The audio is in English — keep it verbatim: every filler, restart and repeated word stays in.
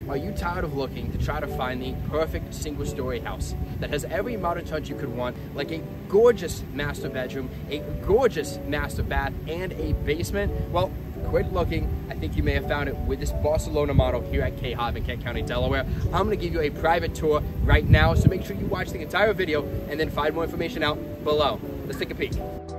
Are you tired of looking to try to find the perfect single-story house that has every modern touch you could want, like a gorgeous master bedroom, a gorgeous master bath, and a basement? Well, quit looking. I think you may have found it with this Barcelona model here at Cahaba in Kent County, Delaware. I'm going to give you a private tour right now, so make sure you watch the entire video and then find more information out below. Let's take a peek.